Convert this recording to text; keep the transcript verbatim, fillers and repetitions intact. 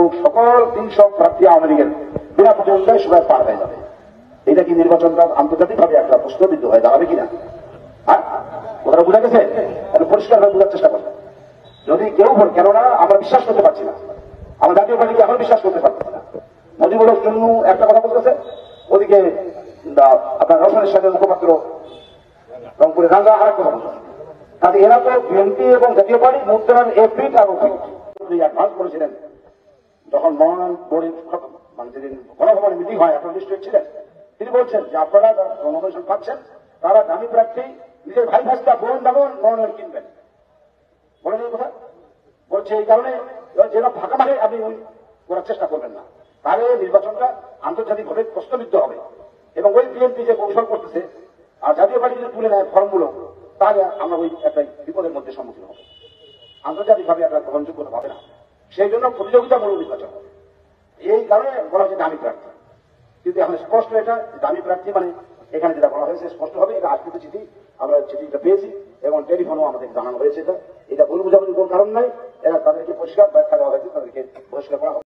সকল তিনশো প্রার্থী আওয়ামী লীগের বিনা প্রতিদ্বন্দ্বিতায় সবাই পার হয়ে যাবে। এটা কি নির্বাচনটা আন্তর্জাতিকভাবে একটা প্রশ্নবিদ্ধ হয়ে দাঁড়াবে কিনা? আর ওরা বুঝা গেছে, একটু পরিষ্কারভাবে বোঝার চেষ্টা করবে। যদি কেউ বল, কেননা আমরা বিশ্বাস করতে পারছি না, আমরা জাতীয় পার্টিকে এখন বিশ্বাস করতে পারছি না। মজিবুল হক জন্য একটা কথা বলতেছে, ওদিকে আপনার রওশনের সাথে মুখপাত্র রংপুরে রাঙ্গা আর এক কথা বলতেছে। কাজে এরা তো বিএনপি এবং জাতীয় পার্টি মুদ্রার এপিট আর ওপিট অ্যাডভান্স করেছিলেন। যখন মনোনয়ন বোর্ডের মানে যেদিন গণভবনে মিটিং হয়, আপনার নিশ্চয়ই ছিলেন, তিনি বলছেন যে আপনারা নমিনেশন পাচ্ছেন, তারা দামি প্রার্থী নিজের ভাই ভাস্তা বোন দামন মনোনয়ন কিনবেন। বলেন এই কথা বলছে, এই কারণে যেটা ফাঁকা মাঠে আপনি করার চেষ্টা করবেন না, তাহলে নির্বাচনটা আন্তর্জাতিকভাবে প্রশ্নবিদ্ধ হবে। এবং ওই বিএনপি যে কৌশল করতেছে আর জাতীয় পার্টি যদি তুলে নেয় ফর্মগুলো, তাহলে আমরা ওই একটা বিপদের মধ্যে সম্মুখীন হব, আন্তর্জাতিকভাবে একটা গ্রহণযোগ্য হবে না। সেই জন্য প্রতিযোগিতামূলক নির্বাচন হবে। এই কারণে বলা হচ্ছে দামি প্রার্থী। কিন্তু এখন স্পষ্ট এটা দামি প্রার্থী মানে এখানে যেটা বলা হয়েছে স্পষ্ট হবে। এটা আজকে চিঠি আমরা চিঠিটা পেয়েছি এবং টেলিফোনও আমাদের জানানো হয়েছে। এটা এটা ভুল বোঝাবুঝির কোন কারণ নাই, এরা তাদেরকে পরিষ্কার ব্যাখ্যা দেওয়া হয়েছে, তাদেরকে পরিষ্কার করা হবে।